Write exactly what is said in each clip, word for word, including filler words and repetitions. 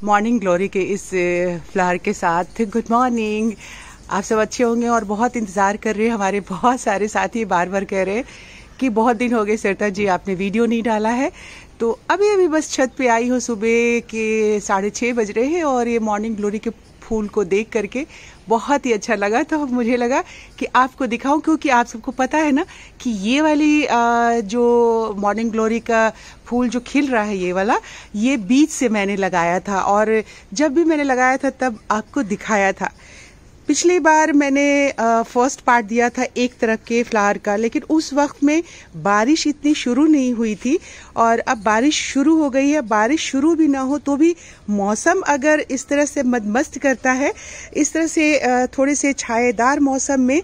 Morning glory के इस flower के साथ गुड मॉर्निंग। आप सब अच्छे होंगे और बहुत इंतज़ार कर रहे हैं। हमारे बहुत सारे साथी बार बार कह रहे हैं कि बहुत दिन हो गए सरिता जी आपने वीडियो नहीं डाला है। तो अभी अभी बस छत पे आई हूँ, सुबह के साढ़े छः बज रहे हैं और ये मॉर्निंग ग्लोरी के फूल को देख करके बहुत ही अच्छा लगा। तो मुझे लगा कि आपको दिखाऊं, क्योंकि आप सबको पता है ना कि ये वाली जो मॉर्निंग ग्लोरी का फूल जो खिल रहा है, ये वाला, ये बीज से मैंने लगाया था और जब भी मैंने लगाया था तब आपको दिखाया था। पिछली बार मैंने फर्स्ट पार्ट दिया था एक तरफ के फ्लावर का, लेकिन उस वक्त में बारिश इतनी शुरू नहीं हुई थी और अब बारिश शुरू हो गई है। बारिश शुरू भी ना हो तो भी मौसम अगर इस तरह से मदमस्त करता है, इस तरह से थोड़े से छायेदार मौसम में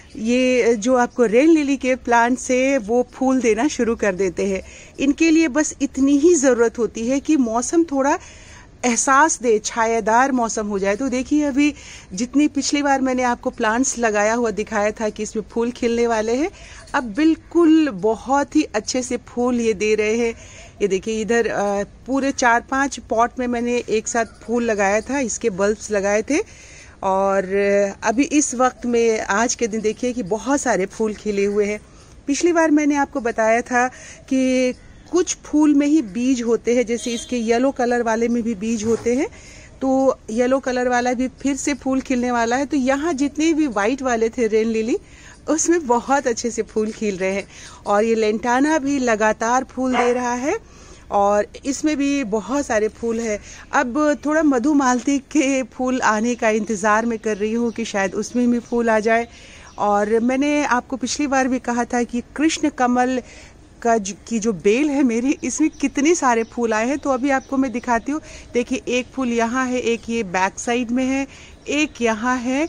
ये जो आपको रेन लिली के प्लांट से वो फूल देना शुरू कर देते हैं। इनके लिए बस इतनी ही ज़रूरत होती है कि मौसम थोड़ा एहसास दे, छायादार मौसम हो जाए। तो देखिए अभी जितनी पिछली बार मैंने आपको प्लांट्स लगाया हुआ दिखाया था कि इसमें फूल खिलने वाले हैं, अब बिल्कुल बहुत ही अच्छे से फूल ये दे रहे हैं। ये देखिए इधर पूरे चार पांच पॉट में मैंने एक साथ फूल लगाया था, इसके बल्ब्स लगाए थे और अभी इस वक्त में आज के दिन देखिए कि बहुत सारे फूल खिले हुए हैं। पिछली बार मैंने आपको बताया था कि कुछ फूल में ही बीज होते हैं, जैसे इसके येलो कलर वाले में भी बीज होते हैं, तो येलो कलर वाला भी फिर से फूल खिलने वाला है। तो यहाँ जितने भी वाइट वाले थे रेन लिली, उसमें बहुत अच्छे से फूल खिल रहे हैं और ये लेंटाना भी लगातार फूल दे रहा है और इसमें भी बहुत सारे फूल है। अब थोड़ा मधुमालती के फूल आने का इंतज़ार मैं कर रही हूँ कि शायद उसमें भी फूल आ जाए। और मैंने आपको पिछली बार भी कहा था कि कृष्ण कमल का की जो बेल है मेरी, इसमें कितने सारे फूल आए हैं। तो अभी आपको मैं दिखाती हूँ। देखिए एक फूल यहाँ है, एक ये बैक साइड में है, एक यहाँ है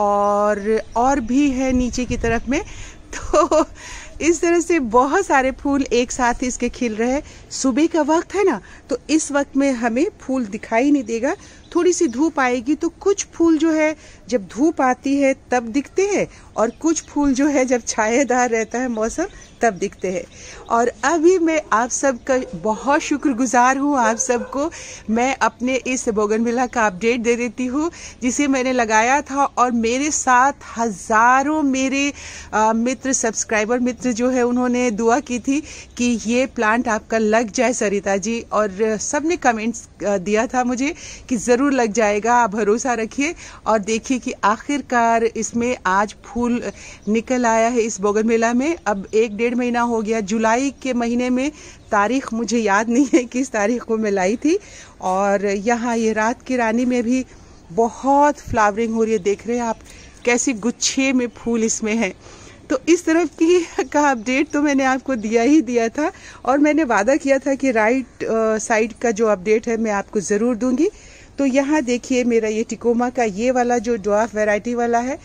और और भी है नीचे की तरफ में। तो इस तरह से बहुत सारे फूल एक साथ इसके खिल रहे हैं। सुबह का वक्त है ना, तो इस वक्त में हमें फूल दिखाई नहीं देगा। थोड़ी सी धूप आएगी तो कुछ फूल जो है जब धूप आती है तब दिखते हैं और कुछ फूल जो है जब छायेदार रहता है मौसम तब दिखते हैं। और अभी मैं आप सबका बहुत शुक्रगुजार हूँ। आप सबको मैं अपने इस बोगनविला का अपडेट दे देती हूँ जिसे मैंने लगाया था और मेरे साथ हज़ारों मेरे आ, मित्र सब्सक्राइबर मित्र जो है उन्होंने दुआ की थी कि ये प्लांट आपका लग जाए सरिता जी, और सबने कमेंट्स दिया था मुझे कि ज़रूर लग जाएगा, आप भरोसा रखिए। और देखिए कि आखिरकार इसमें आज फूल निकल आया है इस बोगनविला में। अब एक डेढ़ महीना हो गया, जुलाई के महीने में, तारीख मुझे याद नहीं है किस तारीख को मैं लाई थी। और यहाँ ये रात की रानी में भी बहुत फ्लावरिंग हो रही है। देख रहे हैं आप कैसे गुच्छे में फूल इसमें हैं। तो इस तरफ की का अपडेट तो मैंने आपको दिया ही दिया था और मैंने वादा किया था कि राइट साइड का जो अपडेट है मैं आपको ज़रूर दूंगी। तो यहाँ देखिए मेरा ये टिकोमा का ये वाला जो ड्वार्फ वैरायटी वाला है,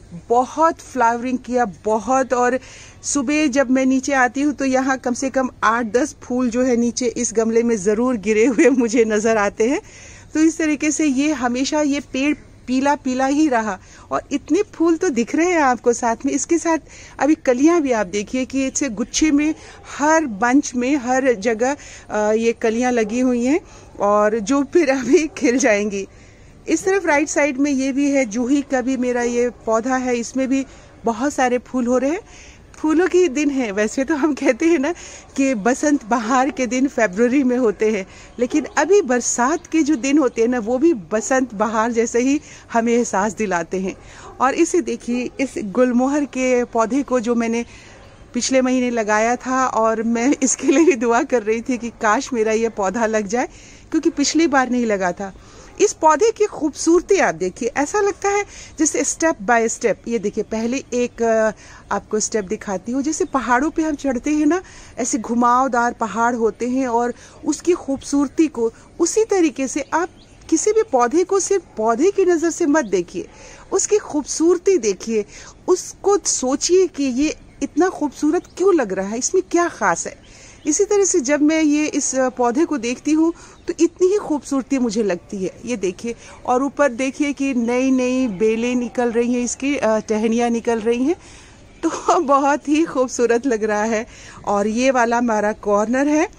बहुत फ्लावरिंग किया बहुत। और सुबह जब मैं नीचे आती हूँ तो यहाँ कम से कम आठ दस फूल जो है नीचे इस गमले में ज़रूर गिरे हुए मुझे नज़र आते हैं। तो इस तरीके से ये हमेशा ये पेड़ पीला पीला ही रहा और इतने फूल तो दिख रहे हैं आपको साथ में। इसके साथ अभी कलियां भी आप देखिए कि इससे गुच्छे में हर बंच में हर जगह ये कलियां लगी हुई हैं और जो फिर अभी खिल जाएंगी। इस तरफ राइट साइड में ये भी है, जूही का भी मेरा ये पौधा है, इसमें भी बहुत सारे फूल हो रहे हैं। फूलों के दिन है, वैसे तो हम कहते हैं ना कि बसंत बहार के दिन फरवरी में होते हैं, लेकिन अभी बरसात के जो दिन होते हैं ना वो भी बसंत बहार जैसे ही हमें एहसास दिलाते हैं। और इसे देखिए, इस गुलमोहर के पौधे को जो मैंने पिछले महीने लगाया था और मैं इसके लिए भी दुआ कर रही थी कि काश मेरा ये पौधा लग जाए, क्योंकि पिछली बार नहीं लगा था। इस पौधे की खूबसूरती आप देखिए, ऐसा लगता है जैसे स्टेप बाय स्टेप। ये देखिए पहले एक आपको स्टेप दिखाती हूँ, जैसे पहाड़ों पे हम चढ़ते हैं ना, ऐसे घुमावदार पहाड़ होते हैं और उसकी खूबसूरती को उसी तरीके से आप किसी भी पौधे को सिर्फ पौधे की नज़र से मत देखिए, उसकी खूबसूरती देखिए, उसको सोचिए कि ये इतना खूबसूरत क्यों लग रहा है, इसमें क्या ख़ास है। इसी तरह से जब मैं ये इस पौधे को देखती हूँ तो इतनी ही खूबसूरती मुझे लगती है। ये देखिए, और ऊपर देखिए कि नई नई बेलें निकल रही हैं, इसकी टहनियाँ निकल रही हैं, तो बहुत ही खूबसूरत लग रहा है। और ये वाला हमारा कॉर्नर है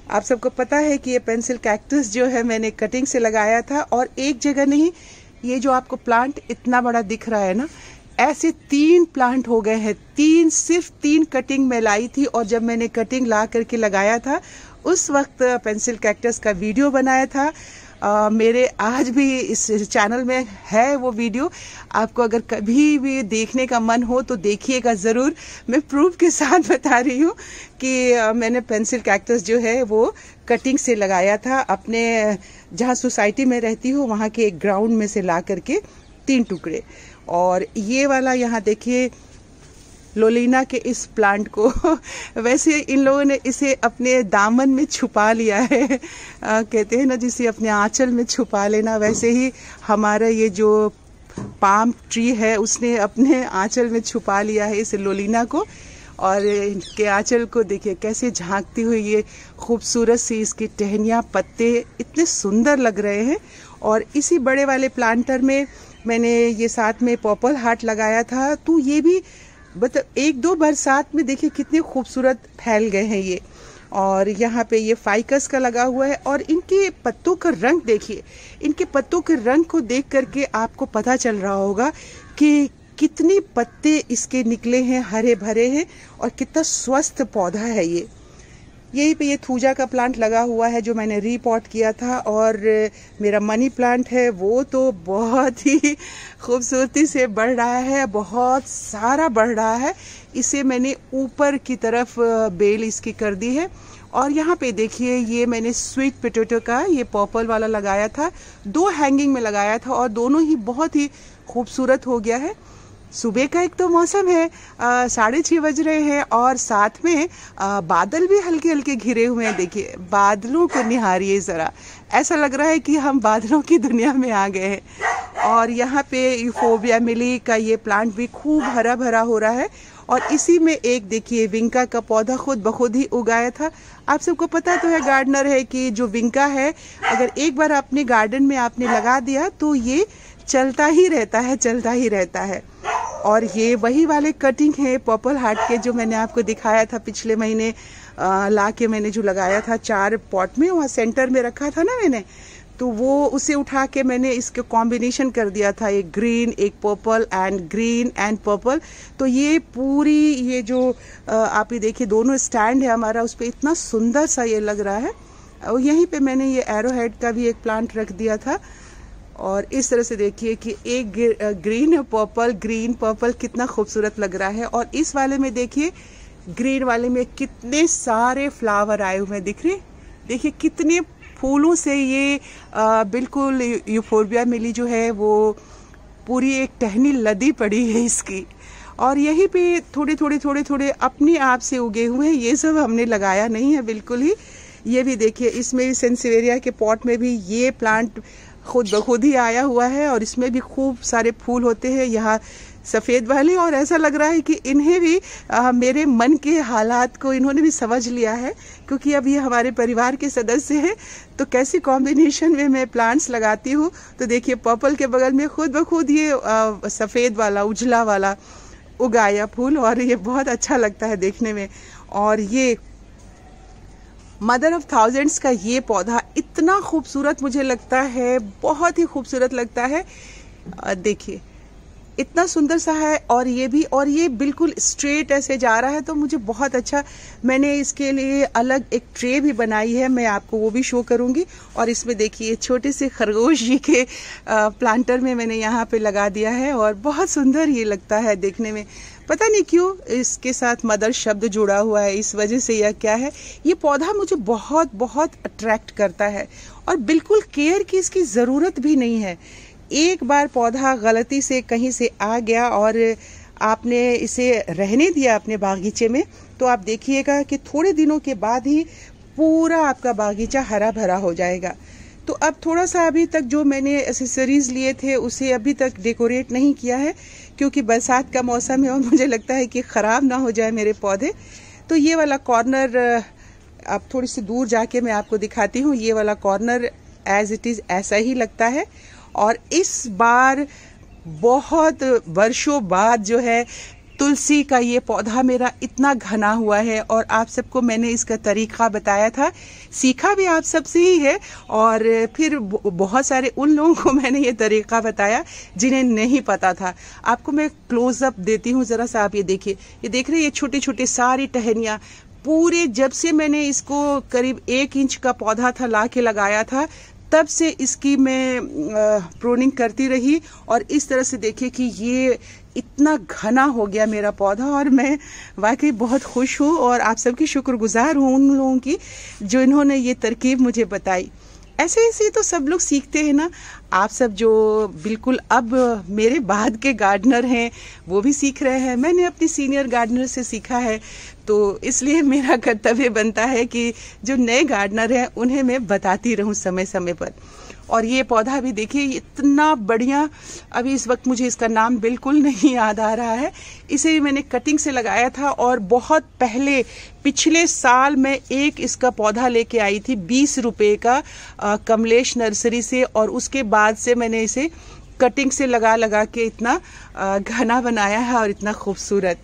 आप सबको पता है कि ये पेंसिल कैक्टस जो है मैंने कटिंग से लगाया था, और एक जगह नहीं, ये जो आपको प्लांट इतना बड़ा दिख रहा है ना, ऐसे तीन प्लांट हो गए हैं। तीन, सिर्फ तीन कटिंग मैं लाई थी, और जब मैंने कटिंग ला करके लगाया था उस वक्त पेंसिल कैक्टस का वीडियो बनाया था। आ, मेरे आज भी इस चैनल में है वो वीडियो। आपको अगर कभी भी देखने का मन हो तो देखिएगा ज़रूर। मैं प्रूफ के साथ बता रही हूँ कि आ, मैंने पेंसिल कैक्टस जो है वो कटिंग से लगाया था, अपने जहाँ सोसाइटी में रहती हूँ वहाँ के एक ग्राउंड में से ला करके तीन टुकड़े। और ये वाला यहाँ देखिए लोलीना के इस प्लांट को वैसे इन लोगों ने इसे अपने दामन में छुपा लिया है। आ, कहते हैं ना, जिसे अपने आंचल में छुपा लेना, वैसे ही हमारा ये जो पाम ट्री है उसने अपने आंचल में छुपा लिया है इस लोलीना को। और इनके आंचल को देखिए कैसे झांकती हुई ये खूबसूरत सी इसकी टहनियाँ, पत्ते इतने सुंदर लग रहे हैं। और इसी बड़े वाले प्लांटर में मैंने ये साथ में पर्पल हार्ट लगाया था, तो ये भी मतलब एक दो बरसात में देखिए कितने खूबसूरत फैल गए हैं ये। और यहाँ पे ये फाइकस का लगा हुआ है, और इनके पत्तों का रंग देखिए। इनके पत्तों के रंग को देख करके आपको पता चल रहा होगा कि कितने पत्ते इसके निकले हैं, हरे भरे हैं, और कितना स्वस्थ पौधा है ये। यहीं पे ये थूजा का प्लांट लगा हुआ है जो मैंने रीपॉट किया था। और मेरा मनी प्लांट है वो तो बहुत ही खूबसूरती से बढ़ रहा है, बहुत सारा बढ़ रहा है। इसे मैंने ऊपर की तरफ बेल इसकी कर दी है। और यहाँ पे देखिए ये मैंने स्वीट पोटैटो का ये पर्पल वाला लगाया था, दो हैंगिंग में लगाया था, और दोनों ही बहुत ही खूबसूरत हो गया है। सुबह का एक तो मौसम है, साढ़े छः बज रहे हैं, और साथ में आ, बादल भी हल्के हल्के घिरे हुए हैं। देखिए बादलों को निहारिए ज़रा, ऐसा लग रहा है कि हम बादलों की दुनिया में आ गए हैं। और यहाँ पे यूफोर्बिया मिली का ये प्लांट भी खूब हरा भरा हो रहा है। और इसी में एक देखिए विंका का पौधा खुद ब खुद ही उगाया था। आप सबको पता तो है, गार्डनर है, कि जो विंका है अगर एक बार अपने गार्डन में आपने लगा दिया तो ये चलता ही रहता है, चलता ही रहता है। और ये वही वाले कटिंग है पर्पल हार्ट के जो मैंने आपको दिखाया था पिछले महीने, आ, ला के मैंने जो लगाया था चार पॉट में, वहाँ सेंटर में रखा था ना मैंने, तो वो उसे उठा के मैंने इसके कॉम्बिनेशन कर दिया था, एक ग्रीन, एक purple and green and purple. तो ये पूरी ये जो आ, आप ये देखिए दोनों स्टैंड है हमारा, उस पर इतना सुंदर सा ये लग रहा है। और यहीं पे मैंने ये एरो हेड का भी एक प्लांट रख दिया था। और इस तरह से देखिए कि एक ग्रीन पर्पल, ग्रीन पर्पल कितना खूबसूरत लग रहा है। और इस वाले में देखिए ग्रीन वाले में कितने सारे फ्लावर आए हुए हैं, दिख रहे, देखिए कितने फूलों से ये आ, बिल्कुल यूफोर्बिया मिली जो है वो पूरी एक टहनी लदी पड़ी है इसकी। और यहीं पे थोड़े थोड़े थोड़े थोड़े अपने आप से उगे हुए हैं, ये सब हमने लगाया नहीं है बिल्कुल ही। ये भी देखिए इसमें भी सेंसिवेरिया के पॉट में भी ये प्लांट खुद ब खुद ही आया हुआ है, और इसमें भी खूब सारे फूल होते हैं यहाँ सफ़ेद वाले। और ऐसा लग रहा है कि इन्हें भी आ, मेरे मन के हालात को इन्होंने भी समझ लिया है, क्योंकि अब ये हमारे परिवार के सदस्य हैं। तो कैसी कॉम्बिनेशन में मैं प्लांट्स लगाती हूँ। तो देखिए पर्पल के बगल में खुद ब खुद ये सफ़ेद वाला, उजला वाला उगाया फूल, और ये बहुत अच्छा लगता है देखने में। और ये मदर ऑफ थाउजेंड्स का ये पौधा इतना खूबसूरत मुझे लगता है, बहुत ही खूबसूरत लगता है। देखिए इतना सुंदर सा है, और ये भी, और ये बिल्कुल स्ट्रेट ऐसे जा रहा है, तो मुझे बहुत अच्छा। मैंने इसके लिए अलग एक ट्रे भी बनाई है, मैं आपको वो भी शो करूंगी। और इसमें देखिए छोटे से खरगोश जी के प्लांटर में मैंने यहाँ पे लगा दिया है, और बहुत सुंदर ये लगता है देखने में। पता नहीं क्यों इसके साथ मदर शब्द जुड़ा हुआ है, इस वजह से या क्या है, ये पौधा मुझे बहुत बहुत अट्रैक्ट करता है। और बिल्कुल केयर की इसकी ज़रूरत भी नहीं है। एक बार पौधा गलती से कहीं से आ गया और आपने इसे रहने दिया अपने बागीचे में, तो आप देखिएगा कि थोड़े दिनों के बाद ही पूरा आपका बागीचा हरा भरा हो जाएगा। तो अब थोड़ा सा अभी तक जो मैंने एक्सेसरीज लिए थे उसे अभी तक डेकोरेट नहीं किया है, क्योंकि बरसात का मौसम है और मुझे लगता है कि ख़राब ना हो जाए मेरे पौधे। तो ये वाला कॉर्नर अब थोड़ी सी दूर जाके मैं आपको दिखाती हूँ। ये वाला कॉर्नर एज इट इज़ ऐसा ही लगता है। और इस बार बहुत वर्षों बाद जो है तुलसी का ये पौधा मेरा इतना घना हुआ है और आप सबको मैंने इसका तरीका बताया था, सीखा भी आप सबसे ही है। और फिर बहुत सारे उन लोगों को मैंने ये तरीका बताया जिन्हें नहीं पता था। आपको मैं क्लोजअप देती हूँ ज़रा सा, आप ये देखिए, ये देख रहे हैं ये छोटे छोटे सारी टहनियाँ पूरे, जब से मैंने इसको करीब एक इंच का पौधा था ला के लगाया था तब से इसकी मैं प्रूनिंग करती रही। और इस तरह से देखिए कि ये इतना घना हो गया मेरा पौधा और मैं वाकई बहुत खुश हूँ और आप सबकी शुक्रगुजार हूँ उन लोगों की जो इन्होंने ये तरकीब मुझे बताई। ऐसे ऐसे तो सब लोग सीखते हैं ना, आप सब जो बिल्कुल अब मेरे बाद के गार्डनर हैं वो भी सीख रहे हैं, मैंने अपनी सीनियर गार्डनर से सीखा है। तो इसलिए मेरा कर्तव्य बनता है कि जो नए गार्डनर हैं उन्हें मैं बताती रहूं समय समय पर। और ये पौधा भी देखिए इतना बढ़िया, अभी इस वक्त मुझे इसका नाम बिल्कुल नहीं याद आ रहा है, इसे भी मैंने कटिंग से लगाया था और बहुत पहले पिछले साल मैं एक इसका पौधा लेके आई थी बीस रुपए का आ, कमलेश नर्सरी से, और उसके बाद से मैंने इसे कटिंग से लगा लगा के इतना आ, घना बनाया है और इतना खूबसूरत।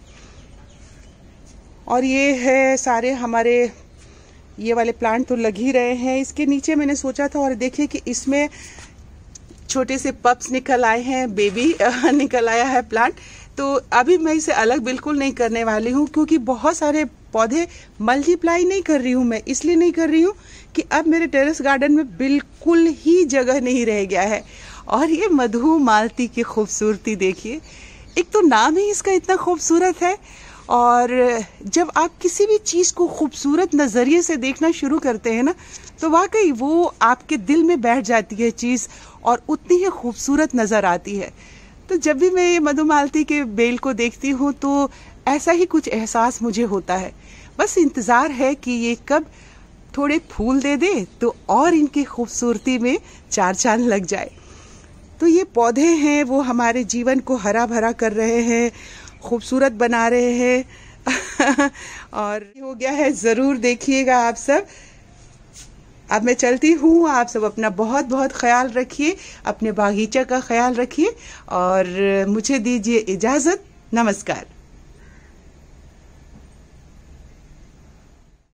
और ये है सारे हमारे ये वाले प्लांट तो लग ही रहे हैं। इसके नीचे मैंने सोचा था, और देखिए कि इसमें छोटे से पप्स निकल आए हैं, बेबी निकल आया है प्लांट। तो अभी मैं इसे अलग बिल्कुल नहीं करने वाली हूँ क्योंकि बहुत सारे पौधे मल्टीप्लाई नहीं कर रही हूँ मैं, इसलिए नहीं कर रही हूँ कि अब मेरे टेरेस गार्डन में बिल्कुल ही जगह नहीं रह गया है। और ये मधु मालती की खूबसूरती देखिए, एक तो नाम ही इसका इतना खूबसूरत है, और जब आप किसी भी चीज़ को खूबसूरत नज़रिए से देखना शुरू करते हैं ना तो वाकई वो आपके दिल में बैठ जाती है चीज़ और उतनी ही खूबसूरत नज़र आती है। तो जब भी मैं ये मधुमालती के बेल को देखती हूँ तो ऐसा ही कुछ एहसास मुझे होता है। बस इंतज़ार है कि ये कब थोड़े फूल दे दे तो और इनकी खूबसूरती में चार चांद लग जाए। तो ये पौधे हैं वो हमारे जीवन को हरा भरा कर रहे हैं, खूबसूरत बना रहे हैं और हो गया है, ज़रूर देखिएगा आप सब। अब मैं चलती हूँ, आप सब अपना बहुत बहुत ख्याल रखिए, अपने बागीचा का ख्याल रखिए और मुझे दीजिए इजाज़त। नमस्कार।